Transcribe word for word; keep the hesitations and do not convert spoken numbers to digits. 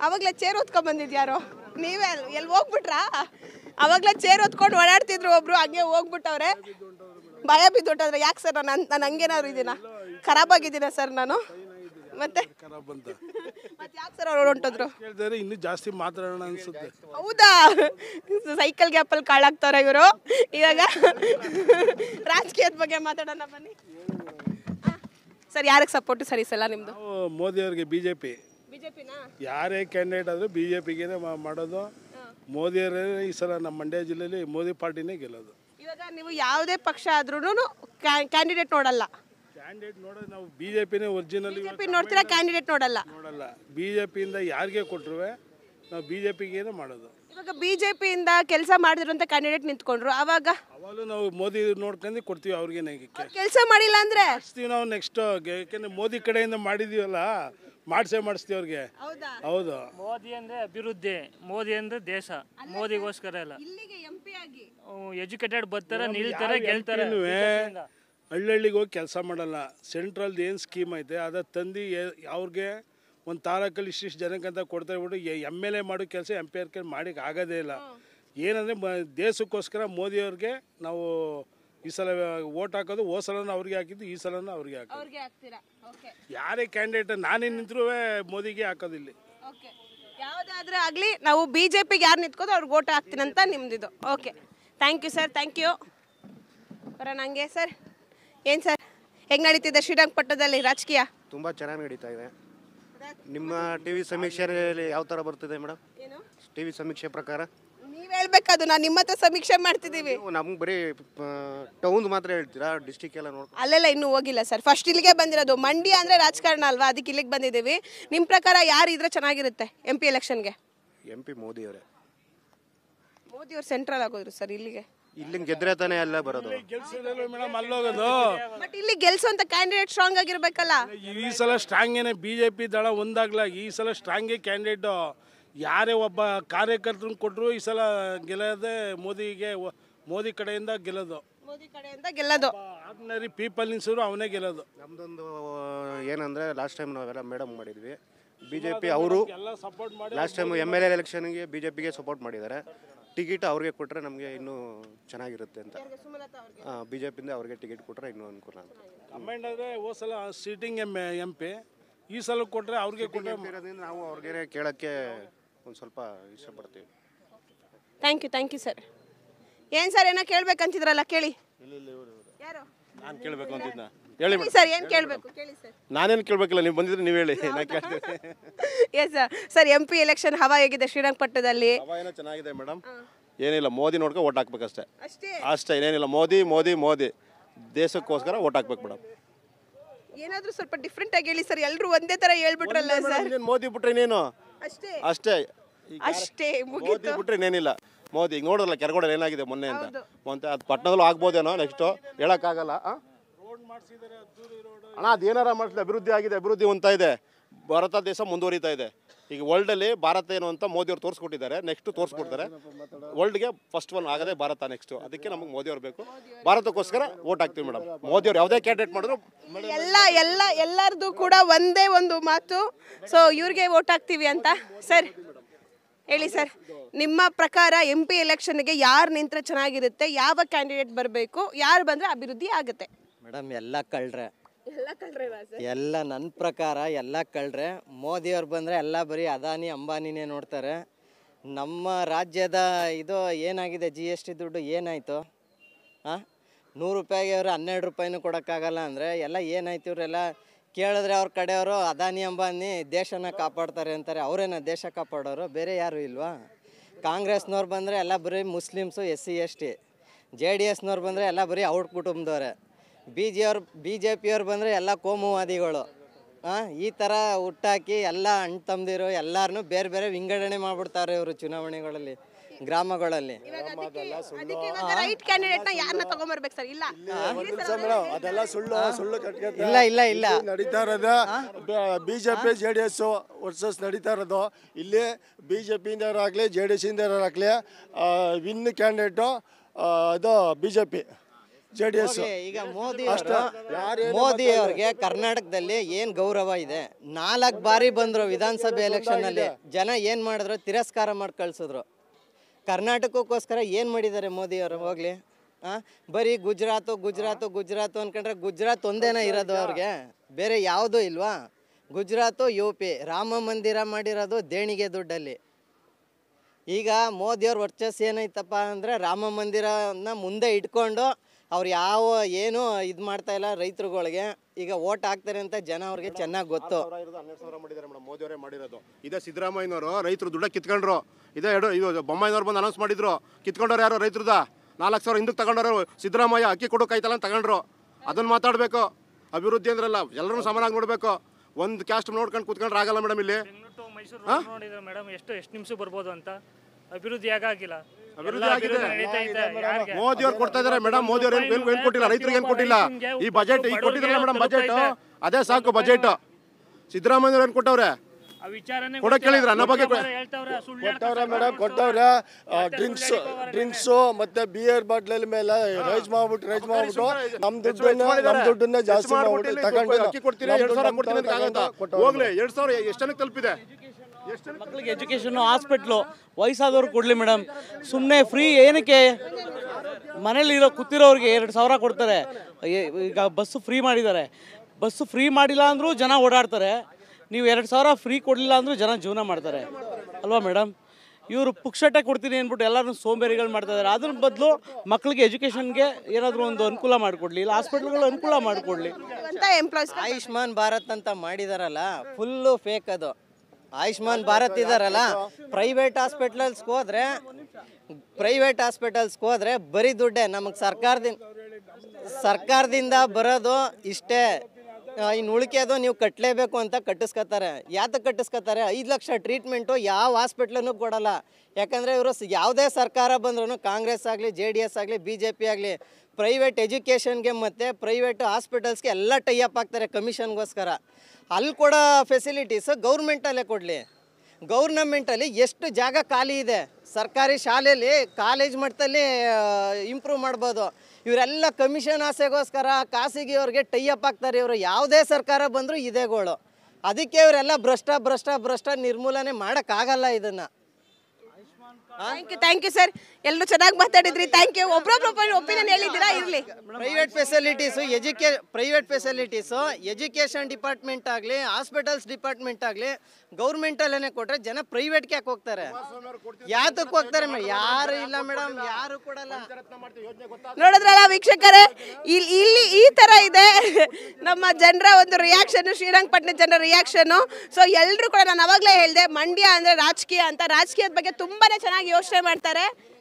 ಅವಾಗಲೇ ಚೇರ್ ಹೊತ್ಕೊಂಡ್ ಬಂದಿದ್ಯಾರೋ ನೀವೇ ಎಲ್ಲಿ ಹೋಗ್ಬಿಟ್ರಾ? ಅವಾಗಲೇ ಚೇರ್ ಹೊತ್ಕೊಂಡು ಓಡಾಡ್ತಿದ್ರು ಒಬ್ರು, ಹಂಗೆ ಹೋಗ್ಬಿಟ್ಟವ್ರೆ. ಭಯ ಬಿದ್ದೊಟ್ಟವ್ರೆ. ಯಾಕೆ ಸರ್ ನಾನು ನಾನು ಹಂಗೇನಾದ್ರು ಇದೀನ ಖರಾಬ್ ಆಗಿದ್ದೀನ ಸರ್ ನಾನು? ಮತ್ತೆ ಮತ್ತೆ ಯಾಕೆ ಸರ್ ಅವ್ರು ಹೊಂಟೋದ್ರು? ಇನ್ನೂ ಜಾಸ್ತಿ ಮಾತಾಡೋಣ ಅನ್ಸುತ್ತೆ. ಹೌದಾ? ಸೈಕಲ್ ಗ್ಯಾಪಲ್ಲಿ ಕಾಳಾಗ್ತಾರೆ ಇವರು. ಇವಾಗ ರಾಜಕೀಯದ ಬಗ್ಗೆ ಮಾತಾಡೋಣ ಬನ್ನಿ ಸರ್. ಯಾರಿಗೆ ಸಪೋರ್ಟ್ ಸರ್ ಈ ಸಲ ನಿಮ್ದು? ಮೋದಿ ಅವ್ರಿಗೆ ಬಿಜೆಪಿ. ಬಿಜೆಪಿನಾ? ಯಾರೇ ಕ್ಯಾಂಡಿಡೇಟ್ ಆದರೂ ಬಿಜೆಪಿಗೆ ಮಾಡೋದು. ಮೋದಿಯವರೇ ಈ ಸಲ ನಮ್ಮ ಮಂಡ್ಯ ಜಿಲ್ಲೆಯಲ್ಲಿ ಮೋದಿ ಪಾರ್ಟಿನೇ ಗೆಲ್ಲೋದು. ಇವಾಗ ನೀವು ಯಾವುದೇ ಪಕ್ಷ ಆದ್ರೂ ಕ್ಯಾಂಡಿಡೇಟ್ ನೋಡಲ್ಲ? ಕ್ಯಾಂಡಿಡೇಟ್ ನೋಡೋದು ನಾವು ಬಿಜೆಪಿನೇ ಒರಿಜಿನಲ್. ಬಿಜೆಪಿ ನೋಡ್ತೀರಾ, ಕ್ಯಾಂಡಿಡೇಟ್ ನೋಡಲ್ಲ? ನೋಡಲ್ಲ. ಬಿಜೆಪಿಯಿಂದ ಯಾರಿಗೆ ಕೊಟ್ಟರು ನಾವು ಬಿಜೆಪಿಗೇನೆ ಮಾಡೋದು. ಇವಾಗ ಬಿಜೆಪಿಯಿಂದ ಕೆಲಸ ಮಾಡಿದ್ರಂತ ಕ್ಯಾಂಡಿಡೇಟ್ ನಿಂತ್ಕೊಂಡ್ರು, ಅವಾಗ ಅವಾಗಲೂ ನಾವು ಮೋದಿ ನೋಡ್ಕೊಂಡು ಕೊಡ್ತೀವಿ ಅವ್ರಿಗೆ. ಕೆಲಸ ಮಾಡಿಲ್ಲ ಅಂದ್ರೆ ನಾವು ನೆಕ್ಸ್ಟ್ ಯಾಕೆಂದ್ರೆ ಮೋದಿ ಕಡೆಯಿಂದ ಮಾಡಿದೀವಲ್ಲ, ಮಾಡಿಸೇ ಮಾಡಿಸ್ತೀವಿ ಅವ್ರಿಗೆ. ಹೌದು. ಮೋದಿ ಅಂದ್ರೆ ಅಭಿವೃದ್ಧಿ, ಮೋದಿ ಅಂದ್ರೆ ದೇಶ. ಮೋದಿಗೋಸ್ಕರ ಎಲ್ಲ ಎಜುಕೇಟೆಡ್ ಬರ್ತಾರೆ, ನಿಲ್ತಾರೆ, ಗೆಲ್ತಾರೆ. ಹಳ್ಳಿಗೆ ಹೋಗಿ ಕೆಲಸ ಮಾಡಲ್ಲ. ಸೆಂಟ್ರಲ್ದು ಏನು ಸ್ಕೀಮ್ ಐತೆ ಅದ ತಂದು ಅವ್ರಿಗೆ ಒಂದು ತಾಲೂಕಲ್ಲಿ ಇಷ್ಟಿಷ್ಟು ಜನಕ್ಕಂತ ಕೊಡ್ತಾ ಬಿಟ್ಟು ಎಮ್ ಎಲ್ ಎ ಮಾಡೋ ಕೆಲಸ ಎಂ ಪಿ ಆರ್ ಮಾಡಿಕ್ಕೆ ಆಗೋದೇ ಇಲ್ಲ. ಏನಂದರೆ ದೇಶಕ್ಕೋಸ್ಕರ ಮೋದಿಯವ್ರಿಗೆ ನಾವು ಈ ಸಲ ಓಟ್ ಹಾಕೋದು. ಹೋದ ಸಲನೂ ಅವ್ರಿಗೆ ಹಾಕಿದ್ದು, ಈ ಸಲನೂ ಅವ್ರಿಗೆ ಹಾಕೋದು. ಯಾರೇ ಕ್ಯಾಂಡಿಡೇಟ್ ನಾನೇ ನಿಂತರೂ ಮೋದಿಗೆ ಹಾಕೋದಿಲ್ಲ. ಯಾವುದಾದ್ರೂ ಆಗಲಿ ನಾವು ಬಿಜೆಪಿಗೆ ಯಾರು ನಿಂತ್ಕೋದು ಅವ್ರಿಗೆ ಓಟ್ ಹಾಕ್ತೀನಂತ ನಿಮ್ದಿದು. Okay, thank you sir, thank you. ಬರೋಣ ಹಂಗೆ ಸರ್. ಏನು ಸರ್, ಹೆಂಗೆ ನಡೀತಿದೆ ಶ್ರೀರಂಗಪಟ್ಟಣದಲ್ಲಿ ರಾಜಕೀಯ? ತುಂಬ ಚೆನ್ನಾಗಿ ನಡೀತಾ ಇದೆ. ನಿಮ್ಮ ಟಿ ವಿ ಸಮೀಕ್ಷೆಯಲ್ಲಿ ಯಾವ ಥರ ಬರ್ತಿದೆ ಮೇಡಮ್? ಟಿ ವಿ ಸಮೀಕ್ಷೆ ಪ್ರಕಾರ ನೀವು ಹೇಳ್ಬೇಕದು, ನಾನು ನಿಮ್ಮ ಹತ್ರ ಸಮೀಕ್ಷೆ ಮಾಡ್ತಿದ್ದೀವಿ. ನಮ್ಗೆ ಬರೀ ಟೌನ್ ಮಾತ್ರ ಹೇಳ್ತೀರಾ, ಡಿಸ್ಟಿಕ್ ಎಲ್ಲ ನೋಡಿ? ಅಲ್ಲೆಲ್ಲ ಇನ್ನೂ ಹೋಗಿಲ್ಲ ಸರ್, ಫಸ್ಟ್ ಇಲ್ಲಿಗೆ ಬಂದಿರೋದು. ಮಂಡ್ಯ ಅಂದರೆ ರಾಜಕಾರಣ ಅಲ್ವಾ, ಅದಕ್ಕೆ ಇಲ್ಲಿಗೆ ಬಂದಿದ್ದೀವಿ. ನಿಮ್ಮ ಪ್ರಕಾರ ಯಾರು ಇದ್ರೆ ಚೆನ್ನಾಗಿರುತ್ತೆ ಎಂ ಪಿ ಎಲೆಕ್ಷನ್ಗೆ? ಎಂ ಪಿ ಮೋದಿ ಅವರೇ. ಮೋದಿ ಅವ್ರು ಸೆಂಟ್ರಲ್ ಆಗೋದ್ರು ಸರ್ ಇಲ್ಲಿಗೆ. ಇಲ್ಲಿ ಗೆದ್ರೆ ತಾನೇ ಎಲ್ಲ ಬರೋದು. ಬಟ್ ಇಲ್ಲಿ ಗೆಲ್ಸೋಂತ ಕ್ಯಾಂಡಿಡೇಟ್ ಸ್ಟ್ರಾಂಗ್ ಆಗಿರ್ಬೇಕಲ್ಲ. ಈ ಸಲ ಸ್ಟ್ರಾಂಗ್ ಏನೇ ಬಿಜೆಪಿ ದಳ ಒಂದಾಗ್ಲ. ಈ ಸಲ ಸ್ಟ್ರಾಂಗೇ ಕ್ಯಾಂಡಿಡೇಟ್. ಯಾರೇ ಒಬ್ಬ ಕಾರ್ಯಕರ್ತರನ್ನ ಕೊಟ್ಟರು ಈ ಸಲ ಗೆಲ್ಲೋದೇ ಮೋದಿಗೆ, ಮೋದಿ ಕಡೆಯಿಂದ ಗೆಲ್ಲೋದು. ಮೋದಿ ಕಡೆಯಿಂದ ಗೆಲ್ಲೋದು. ಆರ್ಡಿನರಿ ಪೀಪಲ್ ನಿಲ್ಸಿದ್ರು ಅವನೇ ಗೆಲ್ಲೋದು. ನಮ್ದೊಂದು ಏನಂದ್ರೆ ಲಾಸ್ಟ್ ಟೈಮ್ ನಾವೆಲ್ಲ ಮೇಡಮ್ ಮಾಡಿದ್ವಿ ಬಿಜೆಪಿ. ಅವರು last time M L A ಎಲೆಕ್ಷನ್ಗೆ ಬಿಜೆಪಿಗೆ ಸಪೋರ್ಟ್ ಮಾಡಿದ್ದಾರೆ. ಟಿಕೆಟ್ ಅವ್ರಿಗೆ ಕೊಟ್ಟರೆ ನಮಗೆ ಇನ್ನೂ ಚೆನ್ನಾಗಿರುತ್ತೆ ಅಂತ. ಹಾಂ, ಬಿ ಜೆ ಪಿಯಿಂದ ಅವ್ರಿಗೆ ಟಿಕೆಟ್ ಕೊಟ್ಟರೆ ಇನ್ನೂ ಅನುಕೂಲ ಅಂತ. ಕಂಬೈಂಡ್ ಆದರೆ ಹೋದ ಸಲ ಸೀಟಿಂಗ್ ಎಮ್ ಎಂ ಪಿ, ಈ ಸಲ ಕೊಟ್ಟರೆ ಅವ್ರಿಗೆ ಕೊಟ್ಟರೆ ಇರೋದ್ರಿಂದ ನಾವು ಅವ್ರಿಗೆ ಕೇಳೋಕ್ಕೆ ಒಂದು ಸ್ವಲ್ಪ ಇಷ್ಟಪಡ್ತೀವಿ. Thank you, thank you sir. ಏನು ಸರ್, ಏನೋ ಕೇಳ್ಬೇಕಂತಿದ್ರಲ್ಲ, ಕೇಳಿ. ಯಾರು? ನಾನು ಕೇಳಬೇಕು ಅಂತಿದ್ನ ಹೇಳಿ ಸರ್. ಏನು ಕೇಳಬೇಕು ಕೇಳಿ ಸರ್. ನಾನೇನು ಕೇಳಬೇಕಿಲ್ಲ, ನೀವು ಬಂದಿದ್ರೆ ನೀವು ಹೇಳಿ, ನಾ ಕೇಳ್ತೀನಿ. Yes sir. Sir, M P election ಹವಾ ಹೇಗಿದೆ ಶ್ರೀರಂಗಪಟ್ಟಣದಲ್ಲಿ? ಹವಾ ಏನೋ ಚೆನ್ನಾಗಿದೆ ಮೇಡಮ್. ಏನಿಲ್ಲ, ಮೋದಿ ನೋಡ್ಕೊಂಡು ಓಟ್ ಹಾಕ್ಬೇಕಷ್ಟೇ, ಅಷ್ಟೇ ಅಷ್ಟೇ, ಏನೇನಿಲ್ಲ. ಮೋದಿ ಮೋದಿ ಮೋದಿ ದೇಶಕ್ಕೋಸ್ಕರ ಓಟ್ ಹಾಕ್ಬೇಕು ಮೇಡಮ್. ಏನಾದರೂ ಸ್ವಲ್ಪ ಡಿಫ್ರೆಂಟ್ ಆಗಿ ಹೇಳಿ ಸರ್. ಎಲ್ಲರೂ ಒಂದೇ ಥರ ಹೇಳ್ಬಿಟ್ರಲ್ಲ ಸರ್. ಮೋದಿ ಬಿಟ್ರೆ ಇನ್ನೇನು, ಅಷ್ಟೇ ಅಷ್ಟೇ ಅಷ್ಟೇ ಮೋದಿ ಬಿಟ್ರೆ ಇನ್ನೇನಿಲ್ಲ. ಮೋದಿ ಈಗ ನೋಡೋಲ್ಲ ಕೆರಗೋಡ ಏನಾಗಿದೆ ಮೊನ್ನೆ ಅಂತ, ಮತ್ತೆ ಅದು ಪಟ್ಟಣದಲ್ಲೂ ಆಗ್ಬೋದೇನೋ, ನೆಕ್ಸ್ಟು ಹೇಳೋಕ್ಕಾಗಲ್ಲ. ಅಣ್ಣ ಅದೇನಾರ ಮಾಡಿಸ್ಲಿ, ಅಭಿವೃದ್ಧಿ ಆಗಿದೆ, ಅಭಿವೃದ್ಧಿ ಹೊಂದ್ತಾ ಇದೆ, ಭಾರತ ದೇಶ ಮುಂದುವರಿತಾ ಇದೆ. ಈಗ ವರ್ಲ್ಡಲ್ಲಿ ಭಾರತ ಏನು ಅಂತ ಮೋದಿಯವ್ರು ತೋರಿಸ್ಕೊಟ್ಟಿದ್ದಾರೆ, ನೆಕ್ಸ್ಟ್ ತೋರಿಸ್ಕೊಡ್ತಾರೆ. ವರ್ಲ್ಡ್ಗೆ ಫಸ್ಟ್ ಒನ್ ಆಗದೆ ಭಾರತ ನೆಕ್ಸ್ಟು. ಅದಕ್ಕೆ ನಮಗೆ ಮೋದಿಯವ್ರು ಬೇಕು. ಭಾರತಕ್ಕೋಸ್ಕರ ಓಟ್ ಹಾಕ್ತೀವಿ ಮೇಡಮ್. ಮೋದಿಯವ್ರು ಯಾವುದೇ ಕ್ಯಾಂಡಿಡೇಟ್ ಮಾಡಿದ್ರು ಎಲ್ಲ ಎಲ್ಲ ಎಲ್ಲರದು ಕೂಡ ಒಂದೇ ಒಂದು ಮಾತು, ಸೊ ಇವ್ರಿಗೆ ಓಟ್ ಹಾಕ್ತೀವಿ ಅಂತ. ಸರ್ ಹೇಳಿ ಸರ್, ನಿಮ್ಮ ಪ್ರಕಾರ ಎಂ ಪಿ ಎಲೆಕ್ಷನ್ಗೆ ಯಾರು ನಿಂತರೆ ಚೆನ್ನಾಗಿರುತ್ತೆ? ಯಾವ ಕ್ಯಾಂಡಿಡೇಟ್ ಬರಬೇಕು? ಯಾರು ಬಂದರೆ ಅಭಿವೃದ್ಧಿ ಆಗುತ್ತೆ? ಮೇಡಮ್ ಎಲ್ಲ ಕಳ್ರೆ, ಎಲ್ಲ ಕಳ್ರೆ ಎಲ್ಲ ನನ್ನ ಪ್ರಕಾರ ಎಲ್ಲ ಕಳ್ರೆ. ಮೋದಿಯವ್ರು ಬಂದರೆ ಎಲ್ಲ ಬರೀ ಅದಾನಿ ಅಂಬಾನಿನೇ ನೋಡ್ತಾರೆ. ನಮ್ಮ ರಾಜ್ಯದ ಇದು ಏನಾಗಿದೆ, ಜಿ ಎಸ್ ಟಿ ದುಡ್ಡು ಏನಾಯಿತು? ಹಾಂ, ನೂರು ರೂಪಾಯಿಗೆ ಅವರು ಹನ್ನೆರಡು ರೂಪಾಯಿನೂ ಕೊಡೋಕ್ಕಾಗಲ್ಲ ಅಂದರೆ ಎಲ್ಲ ಏನಾಯ್ತು? ಇವರೆಲ್ಲ ಕೇಳಿದ್ರೆ ಅವ್ರ ಕಡೆಯವರು ಅದಾನಿ ಅಂಬಾನಿ ದೇಶನ ಕಾಪಾಡ್ತಾರೆ ಅಂತಾರೆ. ಅವರೇನ ದೇಶ ಕಾಪಾಡೋರು? ಬೇರೆ ಯಾರು ಇಲ್ವಾ? ಕಾಂಗ್ರೆಸ್ನವ್ರು ಬಂದರೆ ಎಲ್ಲ ಬರೀ ಮುಸ್ಲಿಮ್ಸು, S C S T. J D ಎಸ್ನವ್ರು ಬಂದರೆ ಎಲ್ಲ ಬರೀ ಔಟ್ ಕುಟುಂಬದವ್ರೆ. ಬಿ ಜೆ ಅವ್ರು ಬಿ ಜೆ ಪಿಯವ್ರು ಬಂದರೆ ಎಲ್ಲ ಕೋಮುವಾದಿಗಳು. ಹಾಂ, ಈ ಥರ ಹುಟ್ಟಾಕಿ ಎಲ್ಲ ಅಣ್ಣ ತಮ್ಮದಿರು ಎಲ್ಲರನ್ನೂ ಬೇರೆ ಬೇರೆ ವಿಂಗಡಣೆ ಮಾಡಿಬಿಡ್ತಾರೆ ಇವರು ಚುನಾವಣೆಗಳಲ್ಲಿ, ಗ್ರಾಮಗಳಲ್ಲಿ. ರೈಟ್ ಕ್ಯಾಂಡಿಡೇಟ್ನ ಯಾರನ್ನ ತಗೊಂಬರ್ಬೇಕು ಸರ್? ಇಲ್ಲ ಅದೆಲ್ಲ ಸುಳ್ಳು ಸುಳ್ಳು ಇಲ್ಲ ಇಲ್ಲ ಇಲ್ಲ ನಡೀತಾ ಇರೋದು. BJP J D S versus ನಡೀತಾ ಇರೋದು. ಇಲ್ಲಿ ಬಿ ಜೆ ಪಿಯಿಂದವರಾಗಲಿ ಜೆ ಡಿ ಎಸ್ ಇಂದವರಾಗಲಿ ವಿನ್ ಕ್ಯಾಂಡಿಡೇಟು ಇದು B J P. J D S. ಈಗ ಮೋದಿ ಮೋದಿ ಅವ್ರಿಗೆ ಕರ್ನಾಟಕದಲ್ಲಿ ಏನ್ ಗೌರವ ಇದೆ? ನಾಲ್ಕು ಬಾರಿ ಬಂದ್ರು ವಿಧಾನಸಭೆ ಎಲೆಕ್ಷನ್ ಅಲ್ಲಿ, ಜನ ಏನ್ ಮಾಡಿದ್ರು? ತಿರಸ್ಕಾರ ಮಾಡಿ ಕಳ್ಸಿದ್ರು. ಕರ್ನಾಟಕಕ್ಕೋಸ್ಕರ ಏನ್ ಮಾಡಿದ್ದಾರೆ ಮೋದಿ ಅವರು? ಹೋಗ್ಲಿ, ಆ ಬರೀ ಗುಜರಾತು ಗುಜರಾತು ಗುಜರಾತು ಅನ್ಕೊಂಡ್ರೆ ಗುಜರಾತ್ ಒಂದೇನ ಇರೋದು ಅವ್ರಿಗೆ? ಬೇರೆ ಯಾವುದೂ ಇಲ್ವಾ? ಗುಜರಾತು ಯು ಪಿ ರಾಮ ಮಂದಿರ ಮಾಡಿರೋದು ದೇಣಿಗೆ ದುಡ್ಡಲ್ಲಿ. ಈಗ ಮೋದಿಯವ್ರ ವರ್ಚಸ್ಸು ಏನೈತಪ್ಪ ಅಂದರೆ ರಾಮ ಮಂದಿರನ ಮುಂದೆ ಇಟ್ಕೊಂಡು ಅವ್ರು ಯಾವ ಏನು ಇದು ಮಾಡ್ತಾ ಇಲ್ಲ ರೈತರುಗಳಿಗೆ. ಈಗ ಓಟ್ ಹಾಕ್ತಾರೆ ಅಂತ ಜನ ಅವ್ರಿಗೆ ಚೆನ್ನಾಗಿ ಗೊತ್ತು. ಹನ್ನೆರಡು ಸಾವಿರ ಮಾಡಿದ್ದಾರೆ ಮೇಡಮ್, ಮೋದಿಯವರೇ ಮಾಡಿರೋದು. ಇದೇ ಸಿದ್ದರಾಮಯ್ಯನವರು ರೈತರು ದುಡ್ಡ ಕಿತ್ಕೊಂಡ್ರು. ಇದೇ ಎರಡು ಇದು ಬೊಮ್ಮಾಯಿನವ್ರು ಬಂದು ಅನೌನ್ಸ್ ಮಾಡಿದ್ರು. ಕಿತ್ಕೊಂಡವ್ರು ಯಾರು? ರೈತರದ ನಾಲ್ಕು ಸಾವಿರ ಹಿಂದಕ್ಕೆ ತಗೊಂಡವ್ರು. ಸಿದ್ದರಾಮಯ್ಯ ಅಕ್ಕಿ ಕೊಡೋಕಾಯ್ತಲ್ಲ ಅಂತ ತಗೊಂಡ್ರು. ಅದನ್ನು ಮಾತಾಡಬೇಕು. ಅಭಿವೃದ್ಧಿ ಅಂದ್ರಲ್ಲ, ಎಲ್ಲರೂ ಸಮಾನಾಗಿ ನೋಡಬೇಕು. ಒಂದು ಕ್ಯಾಸ್ಟ್ ನೋಡ್ಕೊಂಡು ಕೂತ್ಕೊಂಡ್ರೆ ಆಗಲ್ಲ ಮೇಡಮ್. ಇಲ್ಲಿ ಮೈಸೂರು ನೋಡಿದ್ರೆ ಮೇಡಮ್ ಎಷ್ಟು ಎಷ್ಟು ನಿಮಿಷ ಬರ್ಬೋದು ಅಂತ ಅಭಿವೃದ್ಧಿ ಆಗಾಗಿಲ್ಲ. ಅಭಿವೃದ್ಧಿ ಆಗಿದೆ. ಮೋದಿ ಅವ್ರು ಕೊಡ್ತಾ ಇದಾರೆ ಮೇಡಮ್. ಮೋದಿ ಅವ್ರು ಏನು ಏನು ಕೊಟ್ಟಿಲ್ಲ, ರೈತರಿಗೆ ಏನು ಕೊಟ್ಟಿಲ್ಲ. ಈ ಬಜೆಟ್ ಈಗ ಕೊಟ್ಟಿದ್ರಲ್ಲ ಮೇಡಮ್, ಬಜೆಟ್ ಅದೇ ಸಾಕು. ಬಜೆಟ್ ಸಿದ್ದರಾಮಯ್ಯ ಏನು ಕೊಟ್ಟವ್ರೆ? ಕೊಡಕ್ಕೆ ಕೇಳಿದ್ರೆ ನನ್ನ ಬಗ್ಗೆ ಕೊಟ್ಟವ್ರೆ ಮೇಡಮ್, ಕೊಟ್ಟವ್ರೆ. ಡ್ರಿಂಕ್ಸ್ ಡ್ರಿಂಕ್ಸು ಮತ್ತೆ ಬಿಯರ್ ಬಾಟ್ಲಲ್ಲಿ ಮೇಲೆ ರೈಸ್ ಮಾಡ್ಬಿಟ್ಟು ರೈಸ್ ಮಾಡ್ಬಿಟ್ಟು ನಮ್ಮ ದುಡ್ಡನ್ನ ನಮ್ಮ ದುಡ್ಡನ್ನ ಜಾಸ್ತಿ ಮಾಡ್ಬಿಟ್ಟು ತಗೊಂಡು ಅಕ್ಕಿ ಕೊಡ್ತೀನಿ, ಎರಡು ಸಾವಿರ ಕೊಡ್ತೀನಿ ಅಂತ ಆಗತ್ತಾ? ಹೋಗ್ಲಿ, ಎರಡು ಸಾವಿರ ಎಷ್ಟು ಜನಕ್ಕೆ ತಲುಪಿದೆ? ಮಕ್ಕಳಿಗೆ ಎಜುಕೇಷನು, ಹಾಸ್ಪಿಟ್ಲು, ವಯಸ್ಸಾದವ್ರು ಕೊಡಲಿ ಮೇಡಮ್. ಸುಮ್ಮನೆ ಫ್ರೀ ಏನಕ್ಕೆ? ಮನೇಲಿರೋ ಕೂತಿರೋರಿಗೆ ಎರಡು ಸಾವಿರ ಕೊಡ್ತಾರೆ. ಈಗ ಬಸ್ಸು ಫ್ರೀ ಮಾಡಿದ್ದಾರೆ. ಬಸ್ಸು ಫ್ರೀ ಮಾಡಿಲ್ಲ ಅಂದರೂ ಜನ ಓಡಾಡ್ತಾರೆ. ನೀವು ಎರಡು ಸಾವಿರ ಫ್ರೀ ಕೊಡಲಿಲ್ಲ ಅಂದರೂ ಜನ ಜೀವನ ಮಾಡ್ತಾರೆ ಅಲ್ವಾ ಮೇಡಮ್? ಇವರು ಪುಕ್ಷಟೆ ಕೊಡ್ತೀನಿ ಅಂದ್ಬಿಟ್ಟು ಎಲ್ಲರೂ ಸೋಂಬೇರಿಗಳು ಮಾಡ್ತಾ ಇದ್ದಾರೆ. ಅದ್ರ ಬದಲು ಮಕ್ಕಳಿಗೆ ಎಜುಕೇಷನ್ಗೆ ಏನಾದರೂ ಒಂದು ಅನುಕೂಲ ಮಾಡಿಕೊಡ್ಲಿ, ಇಲ್ಲ ಹಾಸ್ಪಿಟ್ಲ್ಗಳು ಅನುಕೂಲ ಮಾಡಿಕೊಡ್ಲಿ. ಆಯುಷ್ಮಾನ್ ಭಾರತ್ ಅಂತ ಮಾಡಿದಾರಲ್ಲ, ಫುಲ್ಲು ಫೇಕ್ ಅದು. ಆಯುಷ್ಮಾನ್ ಭಾರತ್ ಇದಾರಲ್ಲ, ಪ್ರೈವೇಟ್ ಹಾಸ್ಪಿಟಲ್ಸ್ಗೆ ಹೋದ್ರೆ ಪ್ರೈವೇಟ್ ಹಾಸ್ಪಿಟಲ್ಸ್ಗೆ ಹೋದ್ರೆ ಬರೀ ದುಡ್ಡೇ. ನಮಗೆ ಸರ್ಕಾರದಿಂದ ಸರ್ಕಾರದಿಂದ ಬರೋದು ಇಷ್ಟೇ. ಇನ್ನು ಉಳಿಕೆದು ನೀವು ಕಟ್ಟಲೇಬೇಕು ಅಂತ ಕಟ್ಟಿಸ್ಕೊತಾರೆ. ಯಾತಕ್ಕೆ ಕಟ್ಟಿಸ್ಕೊತಾರೆ? ಐದು ಲಕ್ಷ ಟ್ರೀಟ್ಮೆಂಟು ಯಾವ ಹಾಸ್ಪಿಟ್ಲೂ ಕೊಡಲ್ಲ. ಯಾಕಂದರೆ ಇವರು ಯಾವುದೇ ಸರ್ಕಾರ ಬಂದ್ರೂ, ಕಾಂಗ್ರೆಸ್ ಆಗಲಿ, ಜೆ ಡಿ ಎಸ್ ಆಗಲಿ, ಬಿ ಜೆ ಪಿ ಆಗಲಿ, ಪ್ರೈವೇಟ್ ಎಜುಕೇಷನ್ಗೆ ಮತ್ತು ಪ್ರೈವೇಟ್ ಹಾಸ್ಪಿಟಲ್ಸ್ಗೆ ಎಲ್ಲ ಟೈಅಪ್ ಆಗ್ತಾರೆ ಕಮಿಷನ್ಗೋಸ್ಕರ. ಅಲ್ಲಿ ಕೊಡೋ ಫೆಸಿಲಿಟೀಸು ಗೌರ್ಮೆಂಟಲ್ಲೇ ಕೊಡಲಿ. ಗೌರ್ನಮೆಂಟಲ್ಲಿ ಎಷ್ಟು ಜಾಗ ಖಾಲಿ ಇದೆ? ಸರ್ಕಾರಿ ಶಾಲೆಯಲ್ಲಿ ಕಾಲೇಜ್ ಮಟ್ಟದಲ್ಲಿ ಇಂಪ್ರೂವ್ ಮಾಡ್ಬೋದು. ಇವರೆಲ್ಲ ಕಮಿಷನ್ ಆಸೆಗೋಸ್ಕರ ಖಾಸಗಿಯವ್ರಿಗೆ ಟೈಅಪ್ ಆಗ್ತಾರೆ. ಇವರು ಯಾವುದೇ ಸರ್ಕಾರ ಬಂದರೂ ಇದೇ ಗೋಳು. ಅದಕ್ಕೆ ಇವರೆಲ್ಲ ಭ್ರಷ್ಟ ಭ್ರಷ್ಟ ಭ್ರಷ್ಟ ನಿರ್ಮೂಲನೆ ಮಾಡೋಕ್ಕಾಗಲ್ಲ ಇದನ್ನು. Thank you thank you sir, ಎಲ್ಲರೂ ಚೆನ್ನಾಗಿ ಮಾತಾಡಿದ್ರಿ. Thank you. ಒಬ್ಬೊಬ್ಬರು ಒಪಿನಿಯನ್ ಹೇಳಿದ್ದೀರಾ. ಇರಲಿ, ಪ್ರೈವೇಟ್ ಫೆಸಿಲಿಟೀಸು ಎಜುಕೇ ಪ್ರೈವೇಟ್ ಫೆಸಿಲಿಟೀಸು ಎಜುಕೇಷನ್ ಡಿಪಾರ್ಟ್ಮೆಂಟ್ ಆಗಲಿ, ಹಾಸ್ಪಿಟಲ್ಸ್ ಡಿಪಾರ್ಟ್ಮೆಂಟ್ ಆಗಲಿ ಗೌರ್ಮೆಂಟಲ್ಲೇ ಕೊಟ್ಟರೆ ಜನ ಪ್ರೈವೇಟ್ಗೆ ಯಾಕೆ ಹೋಗ್ತಾರೆ? ಯಾತಕ್ಕೆ ಹೋಗ್ತಾರೆ? ಯಾರು ಇಲ್ಲ ಮೇಡಮ್, ಯಾರು ಕೊಡಲ್ಲ. ನೋಡಿದ್ರಲ್ಲ ವೀಕ್ಷಕರೇ, ಇಲ್ಲಿ ಇಲ್ಲಿ ಈ ಥರ ಇದೆ ನಮ್ಮ ಜನರ ಒಂದು ರಿಯಾಕ್ಷನ್, ಶ್ರೀರಂಗಪಟ್ಟಣ ಜನರ ರಿಯಾಕ್ಷನ್ನು. ಸೊ ಎಲ್ಲರೂ ಕೂಡ, ನಾನು ಅವಾಗಲೇ ಹೇಳಿದೆ, ಮಂಡ್ಯ ಅಂದರೆ ರಾಜಕೀಯ ಅಂತ. ರಾಜಕೀಯದ ಬಗ್ಗೆ ತುಂಬಾ ಚೆನ್ನಾಗಿ ಯೋಚನೆ ಮಾಡ್ತಾರೆ.